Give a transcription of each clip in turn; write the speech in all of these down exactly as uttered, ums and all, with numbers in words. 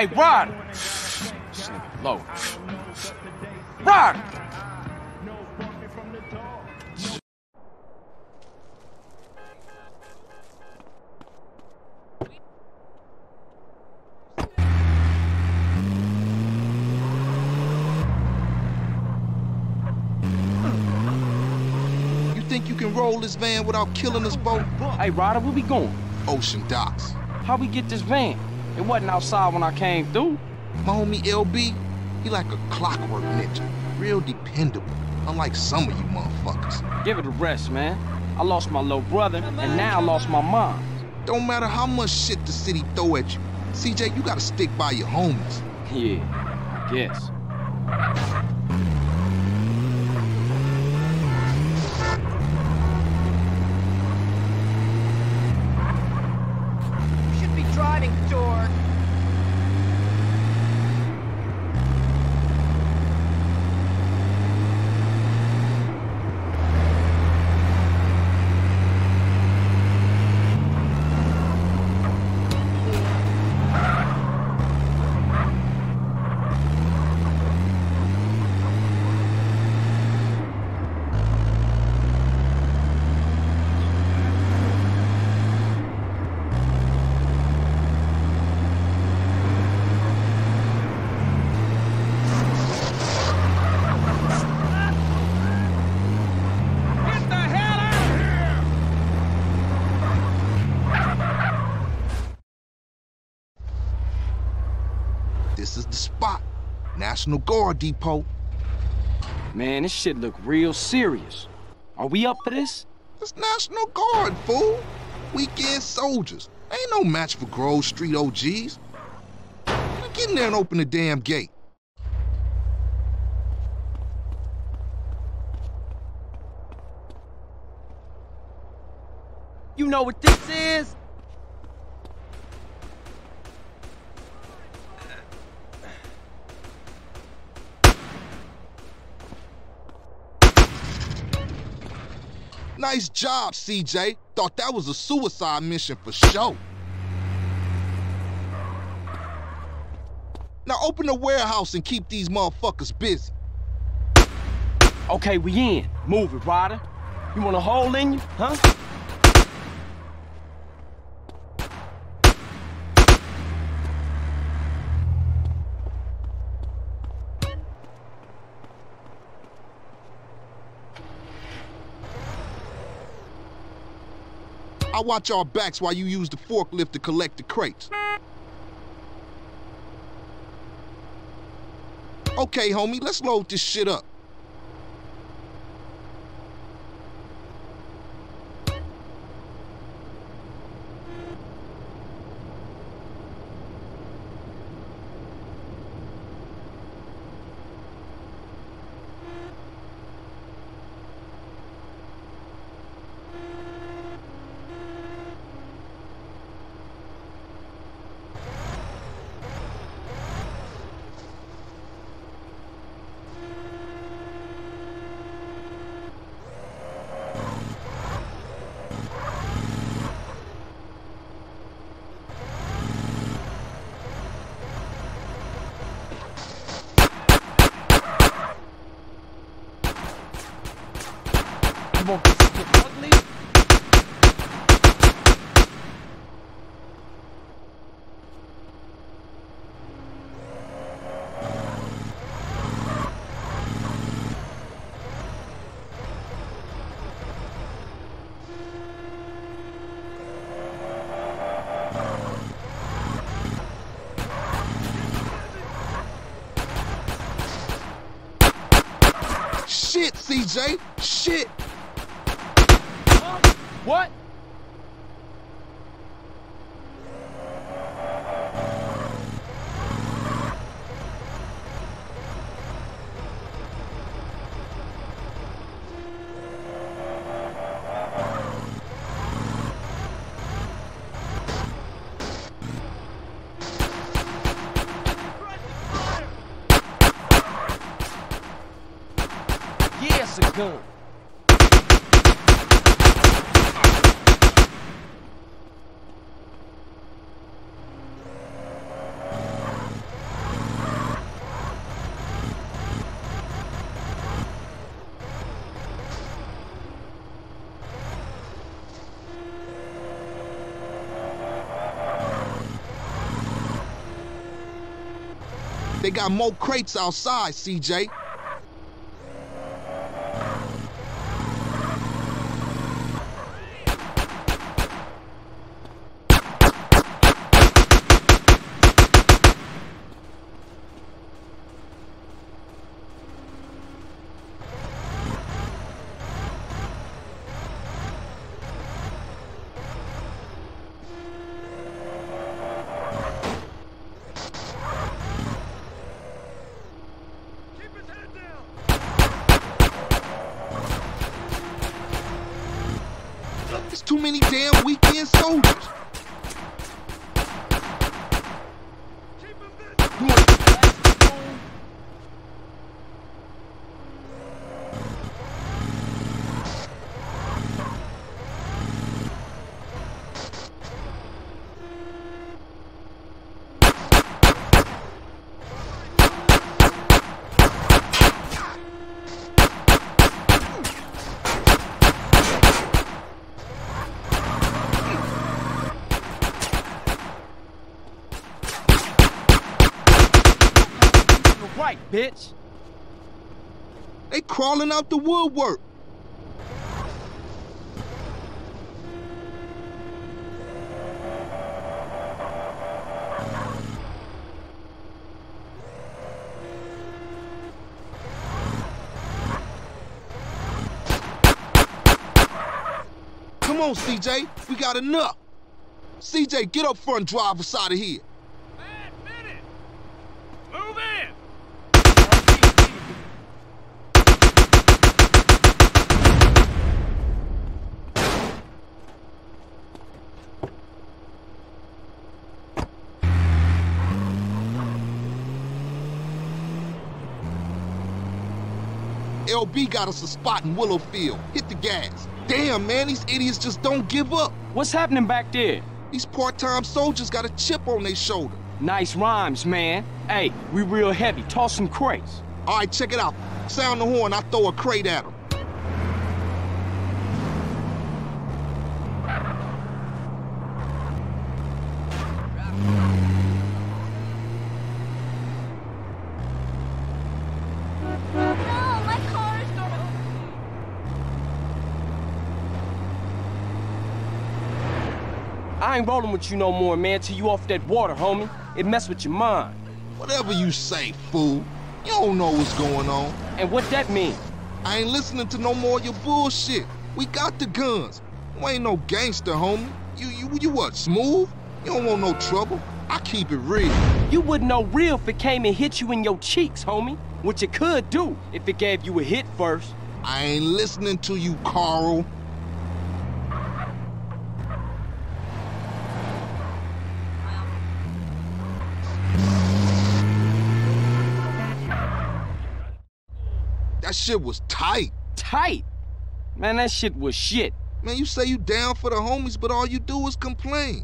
Hey, Rod! This nigga low. Rod! Think you can roll this van without killing us both? Hey, Ryder, where we going? Ocean docks. How we get this van? It wasn't outside when I came through. My homie L B, he like a clockwork ninja. Real dependable, unlike some of you motherfuckers. Give it a rest, man. I lost my little brother, and now I lost my mom. Don't matter how much shit the city throw at you. C J, you gotta stick by your homies. Yeah, I guess. Driving, dork. This is the spot. National Guard Depot. Man, this shit look real serious. Are we up for this? It's National Guard, fool. Weekend soldiers. Ain't no match for Grove Street O Gs. Get in there and open the damn gate. You know what this is? Nice job, C J. Thought that was a suicide mission for sure. Now open the warehouse and keep these motherfuckers busy. Okay, we in. Move it, Ryder. You want a hole in you, huh? I'll watch our backs while you use the forklift to collect the crates. Okay, homie, let's load this shit up. You want this to get ugly? Shit, C J, shit. What? Yes, a gun. They got more crates outside, C J. There's too many damn weekend soldiers. You want- Right, bitch. They crawling out the woodwork. Come on, C J, we got enough. C J, get up front and drive us out of here. Man, minute. Move in. L B got us a spot in Willowfield. Hit the gas. Damn, man, these idiots just don't give up. What's happening back there? These part-time soldiers got a chip on their shoulder. Nice rhymes, man. Hey, we real heavy. Toss some crates. All right, check it out. Sound the horn, I throw a crate at them. No, my car is gonna... I ain't rolling with you no more, man, till you off that water, homie. It mess with your mind. Whatever you say, fool. You don't know what's going on. And what that mean? I ain't listening to no more of your bullshit. We got the guns. You ain't no gangster, homie. You, you, you what, smooth? You don't want no trouble. I keep it real. You wouldn't know real if it came and hit you in your cheeks, homie. Which it could do if it gave you a hit first. I ain't listening to you, Carl. That shit was tight. Tight? Man, that shit was shit. Man, you say you down for the homies, but all you do is complain.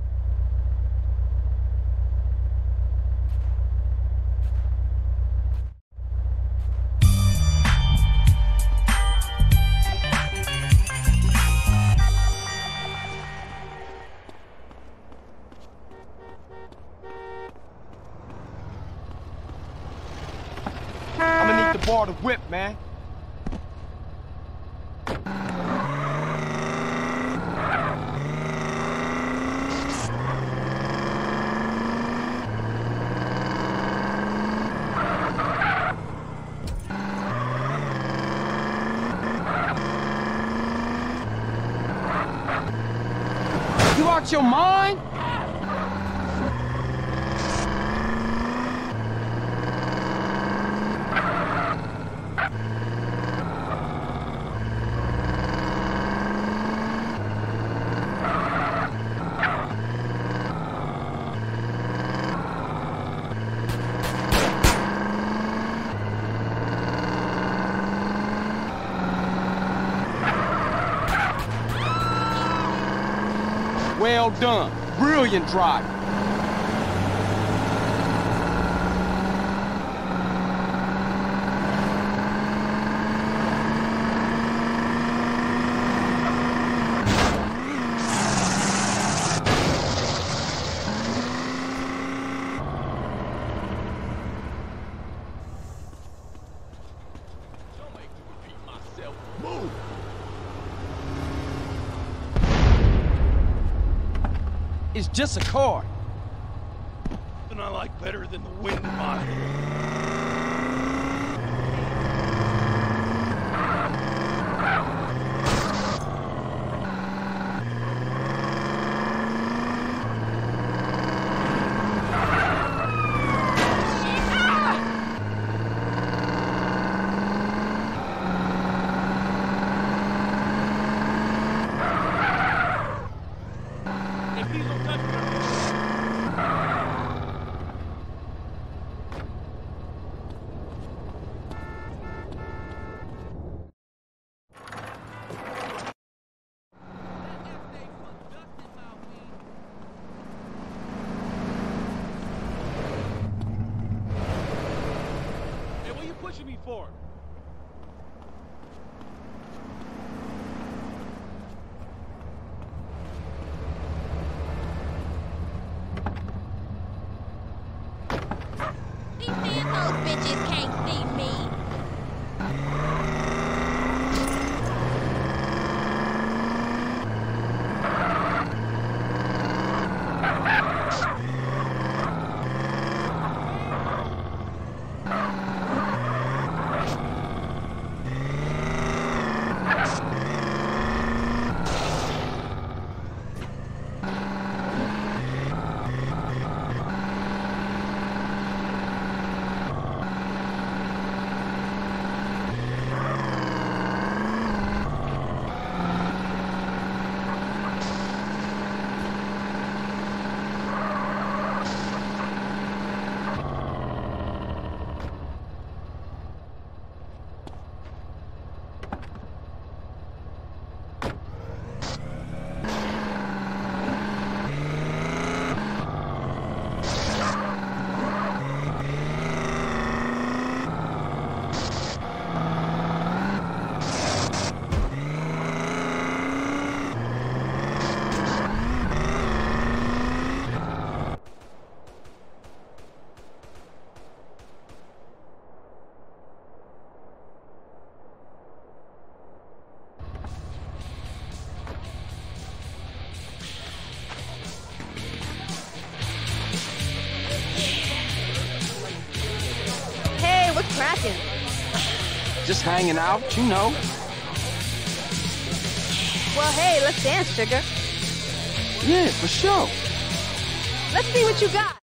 I'ma need to borrow the whip, man. You out your mind? Well done. Brilliant drive. It's just a card. And I like better than the wind mine. Pushing me for? These damn hoes bitches can't see me. Cracking. Just hanging out, you know. Well, hey, let's dance, sugar. Yeah, for sure. Let's see what you got.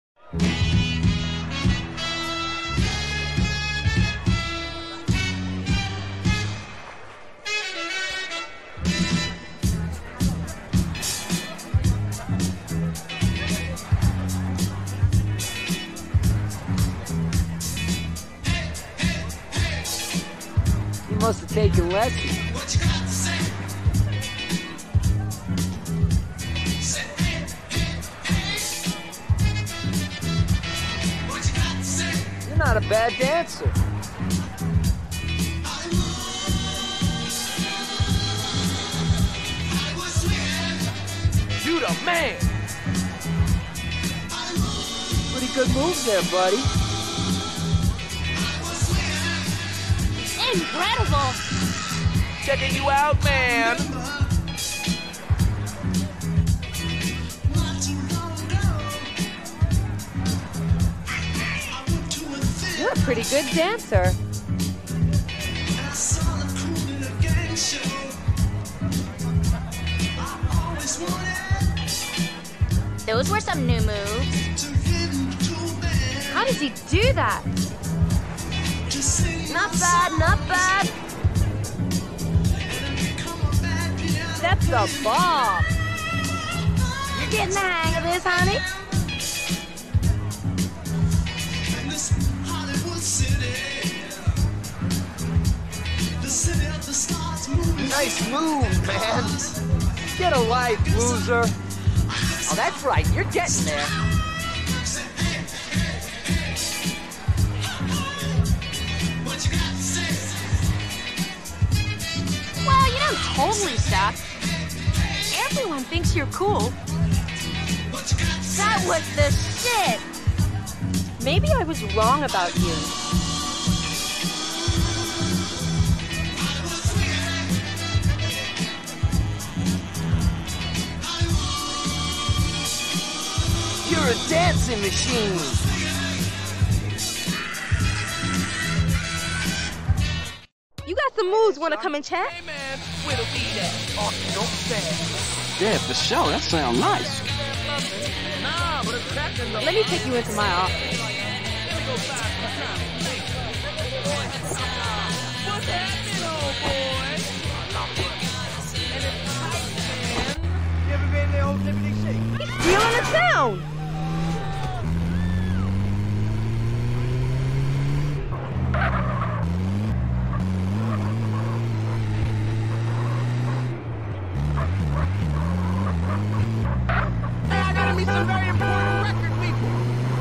Must have taken lessons. What you got to say? Say hey, hey, hey. What you got to say? You're not a bad dancer. I was with You the man. I Pretty good moves there, buddy. Incredible! Checking you out, man. You're a pretty good dancer. Those were some new moves. How does he do that? Not bad, not bad. That's the bomb. You're getting the hang of this, honey. Nice move, man. Get a life, loser. Oh, that's right. You're getting there. Well, you don't totally suck. Everyone thinks you're cool. That was the shit. Maybe I was wrong about you. You're a dancing machine. You got some moves, wanna come and chat? Hey man, where the weed at? Oh, don't stand. Yeah, for sure. That sounds nice. Nah, but it's cracking the... Let me take you into my office. What's happening, old boy? And it's tight, man. You ever been there, old Liberty Shake? He's stealing the sound! Hey, I gotta meet some very important record people.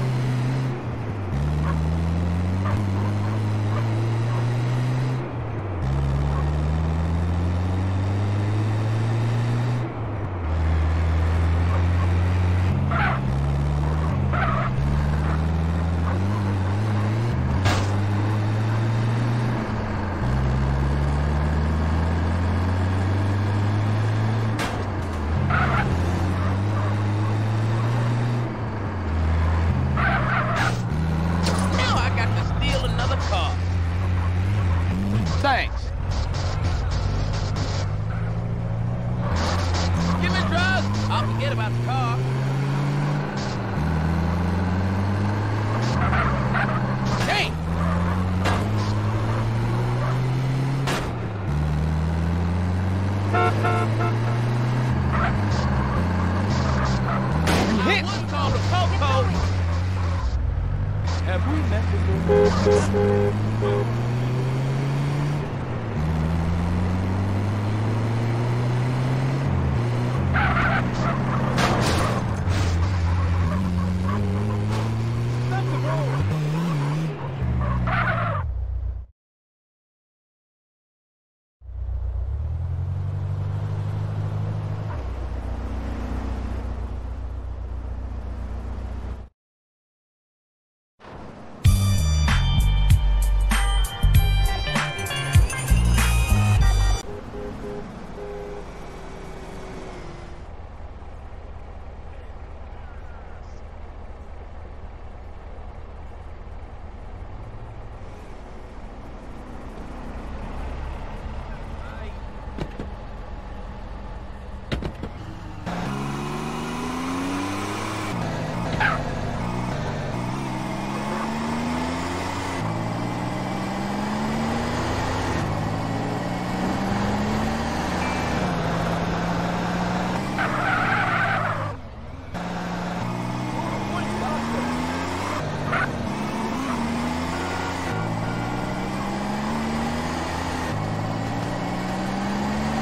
Now I got to steal another car. Thanks. Give me drugs. I'll forget about the car. Hey! You hit. One called the Coco. Have we met before?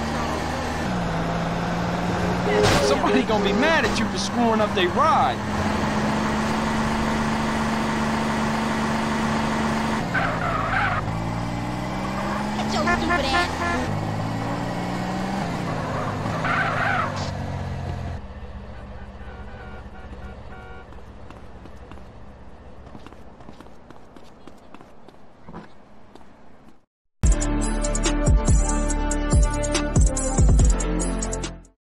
Somebody gonna be mad at you for screwing up their ride.